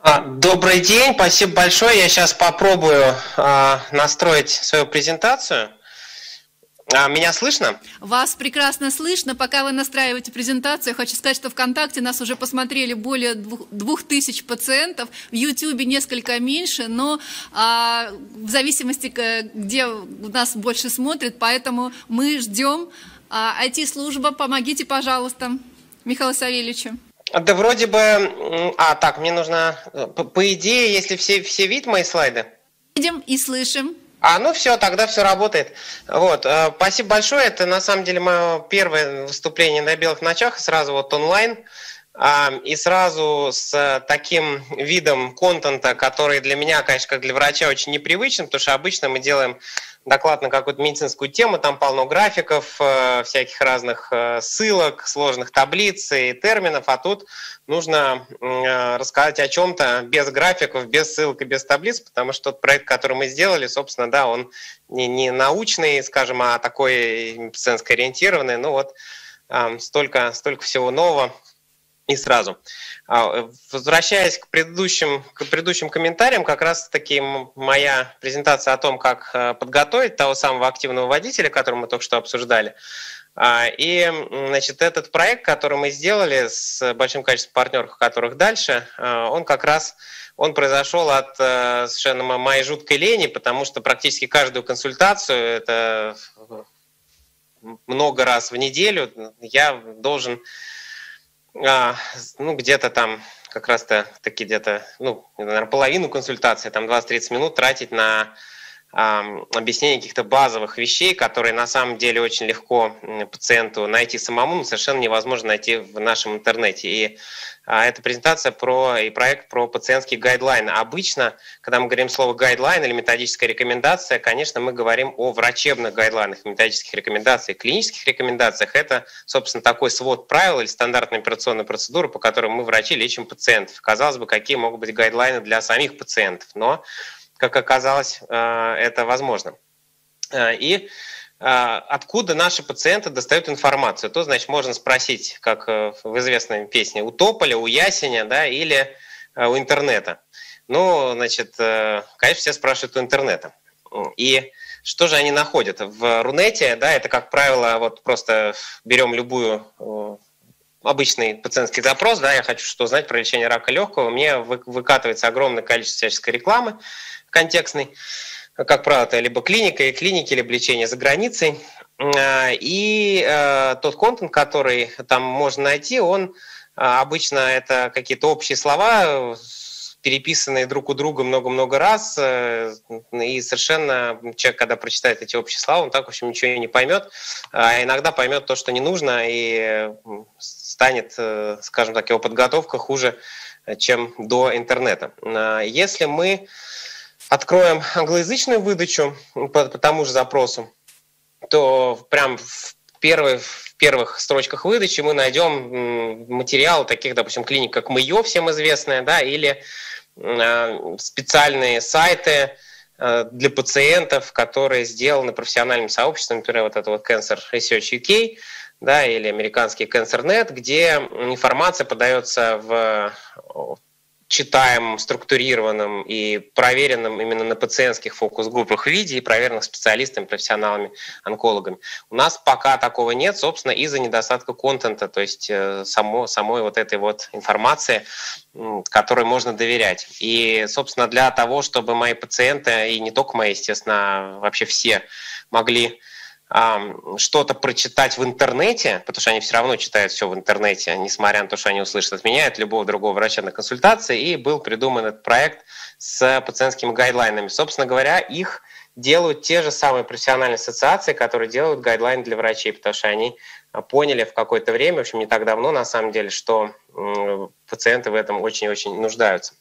Добрый день, спасибо большое. Я сейчас попробую настроить свою презентацию. Меня слышно? Вас прекрасно слышно. Пока вы настраиваете презентацию, я хочу сказать, что ВКонтакте нас уже посмотрели более 2000 пациентов, в Ютубе несколько меньше, но в зависимости, где нас больше смотрят, поэтому мы ждем. IT-служба, помогите, пожалуйста, Михаилу Савельевичу. Да вроде бы... так, мне нужно... По идее, если все видят мои слайды? Видим и слышим. Ну все, тогда все работает. Вот, спасибо большое. Это на самом деле мое первое выступление на белых ночах, сразу вот онлайн. И сразу с таким видом контента, который для меня, конечно, как для врача, очень непривычен, потому что обычно мы делаем доклад на какую-то медицинскую тему, там полно графиков, всяких разных ссылок, сложных таблиц и терминов, а тут нужно рассказать о чем-то без графиков, без ссылок и без таблиц, потому что тот проект, который мы сделали, собственно, да, он не научный, скажем, а такой медицинско ориентированный, ну вот столько всего нового. И сразу. Возвращаясь к предыдущим комментариям, как раз-таки моя презентация о том, как подготовить того самого активного водителя, который мы только что обсуждали. И, значит, этот проект, который мы сделали с большим количеством партнеров, которых дальше, он как раз произошел от совершенно моей жуткой лени, потому что практически каждую консультацию, это много раз в неделю, я должен... где-то там как раз-то таки где-то, наверное, половину консультации, там 20-30 минут тратить на объяснение каких-то базовых вещей, которые на самом деле очень легко пациенту найти самому, но совершенно невозможно найти в нашем интернете. И эта презентация и проект про пациентские гайдлайны. Обычно, когда мы говорим слово гайдлайн или методическая рекомендация, конечно, мы говорим о врачебных гайдлайнах, методических рекомендациях, клинических рекомендациях. Это, собственно, такой свод правил или стандартная операционная процедура, по которым мы, врачи, лечим пациентов. Казалось бы, какие могут быть гайдлайны для самих пациентов, но как оказалось, это возможно. И откуда наши пациенты достают информацию? То, значит, можно спросить, как в известной песне, у тополя, у ясеня, да, или у интернета. Значит, конечно, все спрашивают у интернета. И что же они находят? В Рунете, да, это, как правило, вот просто берем любую... обычный пациентский запрос, да, я хочу что знать про лечение рака легкого, мне выкатывается огромное количество всяческой рекламы контекстной, как правило, это либо клиника, либо лечение за границей. И тот контент, который там можно найти, он обычно это какие-то общие слова, переписанные друг у друга много-много раз, и совершенно человек, когда прочитает эти общие слова, он так, в общем, ничего и не поймет, а иногда поймет то, что не нужно, и станет, скажем так, его подготовка хуже, чем до интернета. Если мы откроем англоязычную выдачу по тому же запросу, то прям в первых строчках выдачи мы найдем материалы таких, допустим, клиник, как Мэйо, всем известная, да, или специальные сайты для пациентов, которые сделаны профессиональным сообществом, например, вот это вот Cancer Research UK, да, или американский CancerNet, где информация подается в читаемом, структурированном и проверенном именно на пациентских фокус-группах виде и проверенных специалистами, профессионалами, онкологами. У нас пока такого нет, собственно, из-за недостатка контента, то есть самой вот этой вот информации, которой можно доверять. И, собственно, для того, чтобы мои пациенты, и не только мои, естественно, вообще все могли что-то прочитать в интернете, потому что они все равно читают все в интернете, несмотря на то, что они услышат от меня, от любого другого врача на консультации, и был придуман этот проект с пациентскими гайдлайнами. Собственно говоря, их делают те же самые профессиональные ассоциации, которые делают гайдлайны для врачей, потому что они поняли в какое-то время, в общем, не так давно на самом деле, что пациенты в этом очень-очень нуждаются.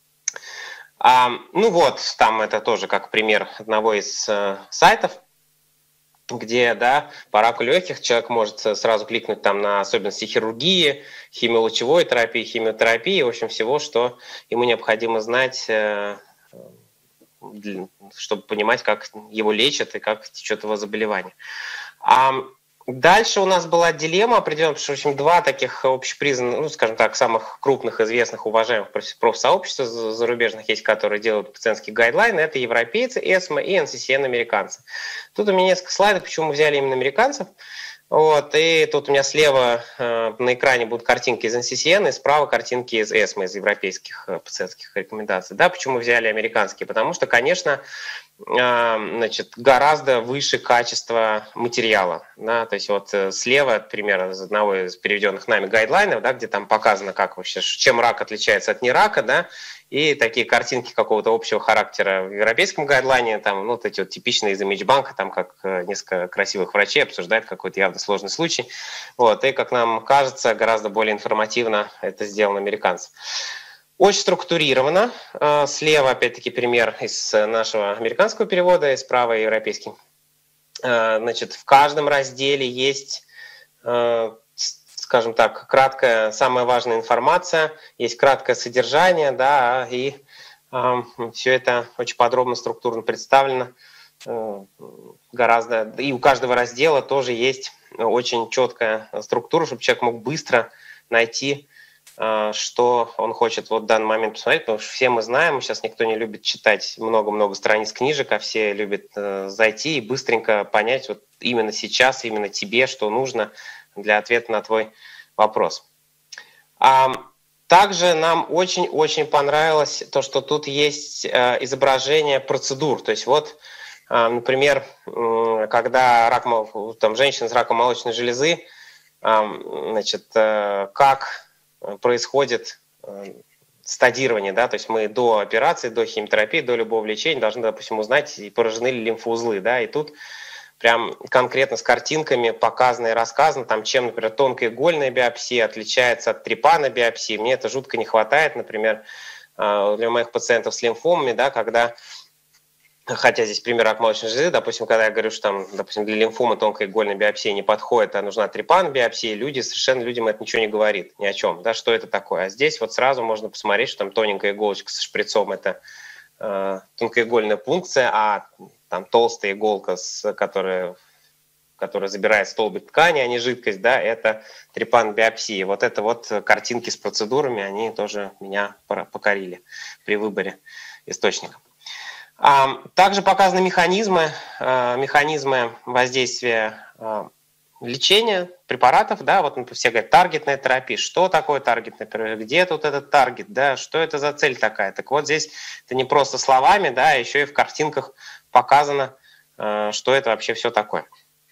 Там это тоже как пример одного из сайтов, где, да, по раку легких человек может сразу кликнуть там на особенности хирургии, химиолучевой терапии, химиотерапии, в общем, всего, что ему необходимо знать, чтобы понимать, как его лечат и как течет его заболевание. Дальше у нас была дилемма определенная, потому что, в общем, два таких общепризнанных, ну, скажем так, самых крупных, известных, уважаемых профсообщества зарубежных есть, которые делают пациентские гайдлайны. Это европейцы, ESMA и NCCN американцы. Тут у меня несколько слайдов, почему мы взяли именно американцев. Вот, и тут у меня слева на экране будут картинки из NCCN, и справа картинки из ESMA, из европейских пациентских рекомендаций. Да, почему мы взяли американские? Потому что, конечно, гораздо выше качество материала. Да? То есть вот слева, пример из одного из переведенных нами гайдлайнов, да, где там показано, как вообще, чем рак отличается от нерака, да, и такие картинки какого-то общего характера в европейском гайдлайне, там, ну, вот эти вот типичные из имиджбанка, там, как несколько красивых врачей обсуждают какой-то явно сложный случай. Вот, и, как нам кажется, гораздо более информативно это сделано американцам. Очень структурировано. Слева, опять-таки, пример из нашего американского перевода, и справа европейский. Значит, в каждом разделе есть, скажем так, краткая, самая важная информация, есть краткое содержание, да, и все это очень подробно, структурно представлено. Гораздо, и у каждого раздела тоже есть очень четкая структура, чтобы человек мог быстро найти, что он хочет вот в данный момент посмотреть, потому что все мы знаем, сейчас никто не любит читать много-много страниц книжек, а все любят зайти и быстренько понять вот именно сейчас, именно тебе, что нужно для ответа на твой вопрос. Также нам очень-очень понравилось то, что тут есть изображение процедур. То есть вот, например, когда женщина с раком молочной железы, значит, как происходит стадирование, да, то есть мы до операции, до химиотерапии, до любого лечения должны, допустим, узнать, поражены ли лимфоузлы, да, и тут прям конкретно с картинками показано и рассказано, там, чем, например, тонкоигольная биопсия отличается от трепанобиопсии. Мне это жутко не хватает, например, для моих пациентов с лимфомами, да, когда, хотя здесь пример рак молочной железы, допустим, когда я говорю, что там, допустим, для лимфомы тонкоигольная биопсия не подходит, а нужна трепанобиопсия, людям это ничего не говорит, ни о чем, да, что это такое. А здесь вот сразу можно посмотреть, что там тоненькая иголочка со шприцом – это тонкоигольная пункция, а там толстая иголка, которая забирает столбик ткани, а не жидкость, да, это трепанобиопсия. Вот это вот картинки с процедурами, они тоже меня покорили при выборе источника. Также показаны механизмы воздействия лечения препаратов, да, вот все говорят таргетная терапия. Что такое таргетная терапия? Где тут этот таргет, да, что это за цель такая? Так вот здесь это не просто словами, да, еще и в картинках показано, что это вообще все такое.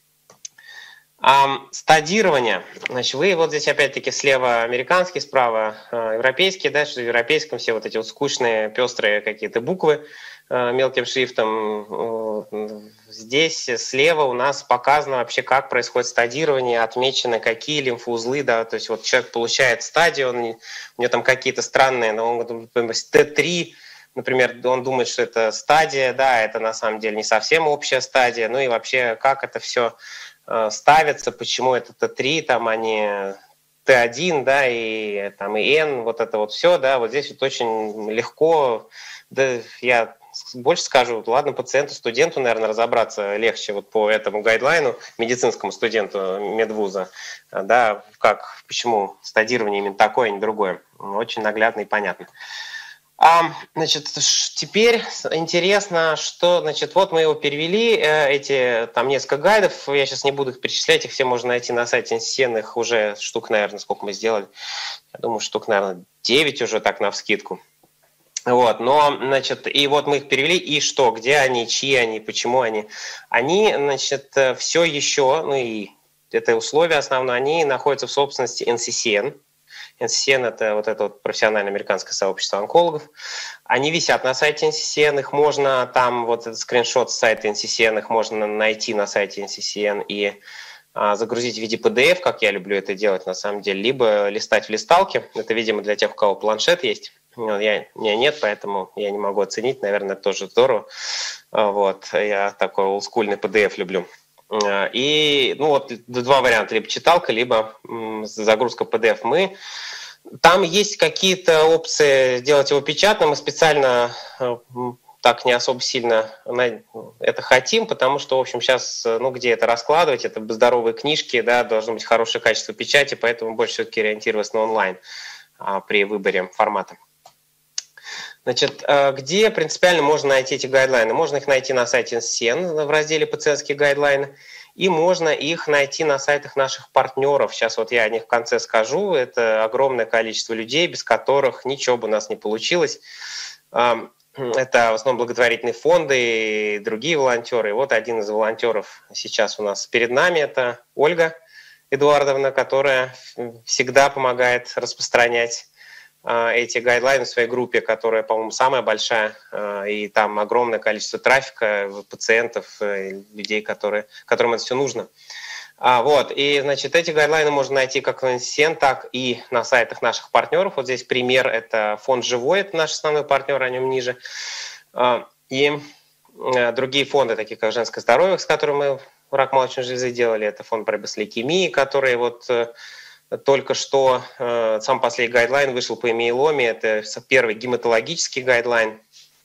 Стадирование. Значит, вы вот здесь опять-таки слева американский, справа европейский, да, что в европейском все вот эти вот скучные, пестрые какие-то буквы мелким шрифтом. Здесь слева у нас показано вообще, как происходит стадирование, отмечены какие лимфоузлы, да, то есть вот человек получает стадию, у него там какие-то странные, Т3, например, он думает, что это стадия, да, это на самом деле не совсем общая стадия, ну и вообще, как это все ставится, почему это Т3, там, а не Т1, да, и там и N, вот это вот все, да, вот здесь вот очень легко, да, я больше скажу, ладно, пациенту, студенту, наверное, разобраться легче вот по этому гайдлайну, медицинскому студенту медвуза, да, почему стадирование именно такое, а не другое. Очень наглядно и понятно. Значит, теперь интересно, что, значит, вот мы его перевели, эти там несколько гайдов, я сейчас не буду их перечислять, их все можно найти на сайте NCCN, их уже штук, наверное, сколько мы сделали, я думаю, штук, наверное, 9 уже так навскидку. Вот, но, значит, и вот мы их перевели, и что, где они, чьи они, почему они. Они, значит, все еще, ну и это условие основное, они находятся в собственности NCCN. NCCN – это вот профессиональное американское сообщество онкологов. Они висят на сайте NCCN, их можно там, вот этот скриншот с сайта NCCN, их можно найти на сайте NCCN и загрузить в виде PDF, как я люблю это делать на самом деле, либо листать в листалке. Это, видимо, для тех, у кого планшет есть. У меня нет, поэтому я не могу оценить. Наверное, это тоже здорово. Вот. Я такой олдскульный PDF люблю. И ну вот два варианта, либо читалка, либо загрузка PDF. Там есть какие-то опции сделать его печатным. Мы специально так не особо сильно это хотим, потому что, в общем, сейчас, где это раскладывать, это здоровые книжки, да, должно быть хорошее качество печати, поэтому больше все-таки ориентироваться на онлайн при выборе формата. Значит, где принципиально можно найти эти гайдлайны? Можно их найти на сайте NCCN в разделе «Пациентские гайдлайны», и можно их найти на сайтах наших партнеров. Сейчас вот я о них в конце скажу. Это огромное количество людей, без которых ничего бы у нас не получилось. Это в основном благотворительные фонды и другие волонтеры. И вот один из волонтеров сейчас у нас перед нами. Это Ольга Эдуардовна, которая всегда помогает распространять эти гайдлайны в своей группе, которая, по-моему, самая большая, и там огромное количество трафика, пациентов, людей, которым это все нужно. Вот, и, значит, эти гайдлайны можно найти как в NCCN, так и на сайтах наших партнеров. Вот здесь пример, это фонд «Живой», это наш основной партнер, о нем ниже. И другие фонды, такие как «Женское здоровье», с которым мы рак молочной железы делали, это фонд борьбы с лейкемией, который вот только что, сам последний гайдлайн вышел по миеломе, это первый гематологический гайдлайн,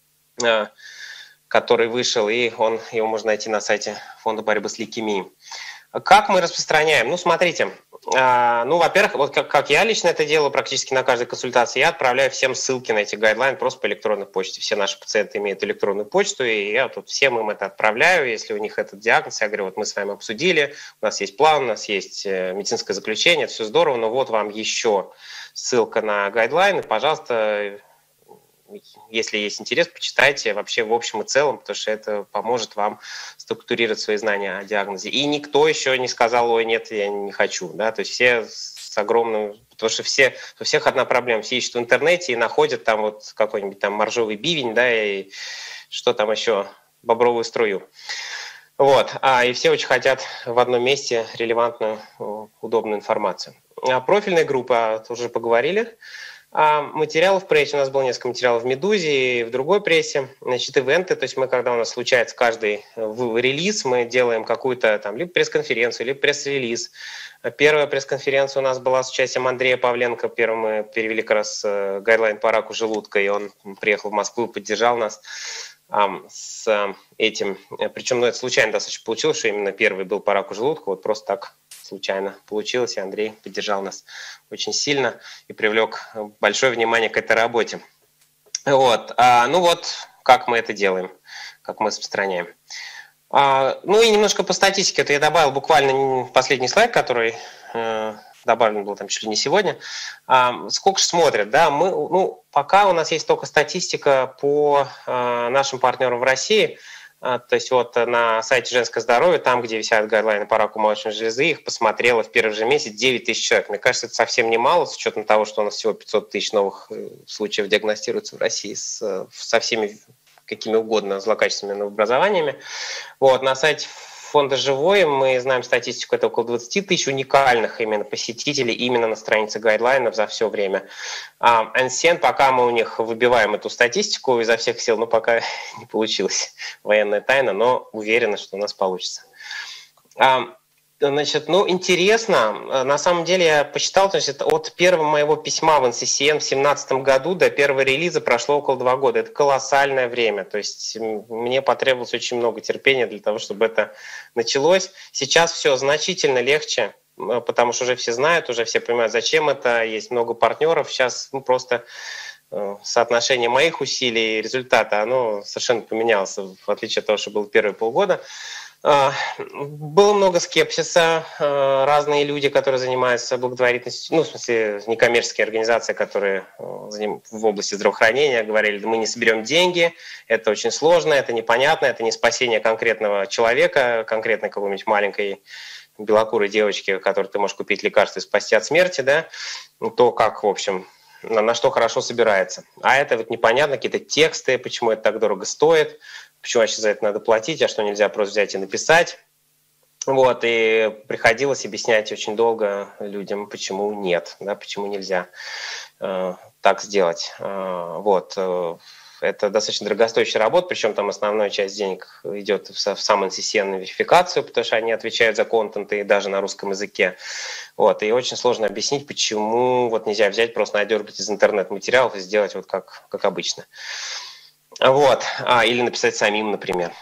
который вышел, и его можно найти на сайте фонда борьбы с лейкемией. Как мы распространяем? Ну, смотрите, во-первых, вот как я лично это делаю практически на каждой консультации, я отправляю всем ссылки на эти гайдлайны просто по электронной почте. Все наши пациенты имеют электронную почту, и я тут всем им это отправляю, если у них этот диагноз. Я говорю, вот мы с вами обсудили, у нас есть план, у нас есть медицинское заключение, это все здорово, но вот вам еще ссылка на гайдлайны, пожалуйста, если есть интерес, почитайте вообще в общем и целом, потому что это поможет вам структурировать свои знания о диагнозе. И никто еще не сказал, ой, нет, я не хочу. Да? То есть все с огромным... Потому что у всех одна проблема. Все ищут в интернете и находят там вот какой-нибудь там моржовый бивень, да, и что там еще, бобровую струю. Вот. И все очень хотят в одном месте релевантную, удобную информацию. Профильная группа, уже поговорили. Материалов в прессе, у нас было несколько материалов в «Медузе» и в другой прессе. Значит, ивенты, то есть мы, когда у нас случается каждый релиз, мы делаем какую-то там либо пресс-конференцию, либо пресс-релиз. Первая пресс-конференция у нас была с участием Андрея Павленко. Первым мы перевели как раз гайдлайн по раку желудка, и он приехал в Москву и поддержал нас с этим. Причем, это случайно достаточно получилось, что именно первый был по раку желудка, вот просто так случайно получилось, и Андрей поддержал нас очень сильно и привлек большое внимание к этой работе. Вот. Как мы это делаем, как мы распространяем. И немножко по статистике. Это я добавил буквально последний слайд, который добавлен был там чуть ли не сегодня. Сколько же смотрят? Да? Пока у нас есть только статистика по нашим партнерам в России. То есть вот на сайте «Женское здоровье», там, где висят гайдлайны по раку молочной железы, их посмотрело в первый же месяц 9 тысяч человек. Мне кажется, это совсем немало, с учетом того, что у нас всего 500 тысяч новых случаев диагностируется в России со всеми какими угодно злокачественными новообразованиями. Вот, на сайте фонда «Живой» мы знаем статистику, это около 20 тысяч уникальных именно посетителей именно на странице гайдлайнов за все время. NCCN, пока мы у них выбиваем эту статистику изо всех сил, но пока не получилось, военная тайна, но уверена, что у нас получится. Значит, интересно, на самом деле я посчитал, значит, от первого моего письма в NCCN в 2017 году до первого релиза прошло около 2 года. Это колоссальное время, то есть мне потребовалось очень много терпения для того, чтобы это началось. Сейчас все значительно легче, потому что уже все знают, уже все понимают, зачем это, есть много партнеров. Сейчас просто соотношение моих усилий и результата, оно совершенно поменялось, в отличие от того, что было первые полгода. Было много скепсиса, разные люди, которые занимаются благотворительностью, в смысле некоммерческие организации, которые в области здравоохранения говорили, да мы не соберем деньги, это очень сложно, это непонятно, это не спасение конкретного человека, конкретной какой-нибудь маленькой белокурой девочки, которой ты можешь купить лекарство и спасти от смерти, да, то как, в общем, на что хорошо собирается. А это вот непонятно, какие-то тексты, почему это так дорого стоит, почему вообще за это надо платить, а что нельзя просто взять и написать. Вот, и приходилось объяснять очень долго людям, почему нет, да, почему нельзя так сделать. Вот. Это достаточно дорогостоящая работа, причем там основная часть денег идет в сам NCCN на верификацию, потому что они отвечают за контент и даже на русском языке. Вот. И очень сложно объяснить, почему вот нельзя взять, просто надергать из интернет-материалов и сделать вот как обычно. Вот. Или написать самим, например.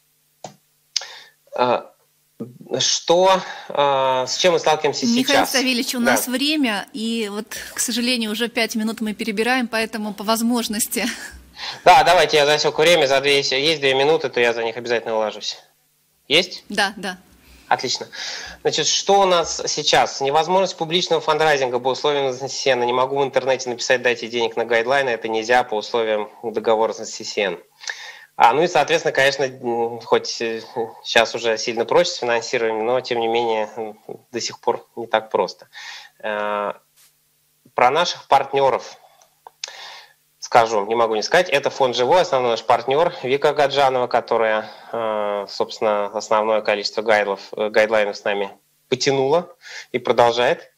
С чем мы сталкиваемся сейчас? Михаил Савельевич, у нас время, и вот, к сожалению, уже 5 минут мы перебираем, поэтому по возможности. Да, давайте я засеку время, есть 2 минуты, то я за них обязательно уложусь. Есть? Да. Отлично. Значит, что у нас сейчас? Невозможность публичного фандрайзинга по условиям NCCN. Не могу в интернете написать «дайте денег на гайдлайны», это нельзя по условиям договора с NCCN. Ну и, соответственно, конечно, хоть сейчас уже сильно проще с финансированием, но, тем не менее, до сих пор не так просто. Про наших партнеров скажу, не могу не сказать. Это фонд «Живой», основной наш партнер Вика Гаджанова, которая, собственно, основное количество гайдлайнов с нами потянула и продолжает.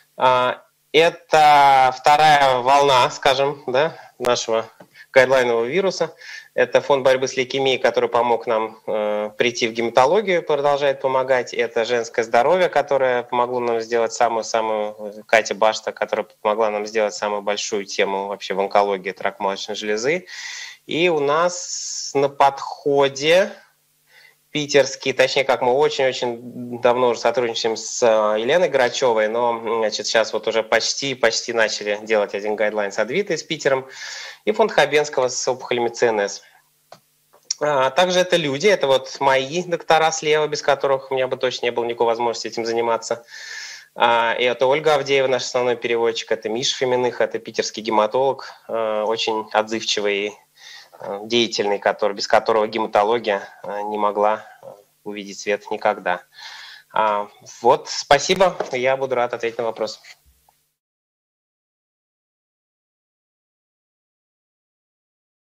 Это вторая волна, скажем, да, нашего гайдлайнового вируса. Это фонд борьбы с лейкемией, который помог нам прийти в гематологию, продолжает помогать. Это женское здоровье, которое помогло нам сделать самую Катя Башта, которая помогла нам сделать самую большую тему вообще в онкологии, это рак молочной железы. И у нас на подходе питерский, точнее, как мы очень-очень давно уже сотрудничаем с Еленой Грачевой, но, значит, сейчас вот уже почти начали делать один гайдлайн с Адвитой, с Питером, и фонд Хабенского с опухолями ЦНС. Также это люди, это вот мои доктора слева, без которых у меня бы точно не было никакой возможности этим заниматься. И это Ольга Авдеева, наш основной переводчик, это Миша Фоминых, это питерский гематолог, очень отзывчивый и деятельный, без которого гематология не могла увидеть свет никогда. Вот, спасибо, я буду рад ответить на вопрос.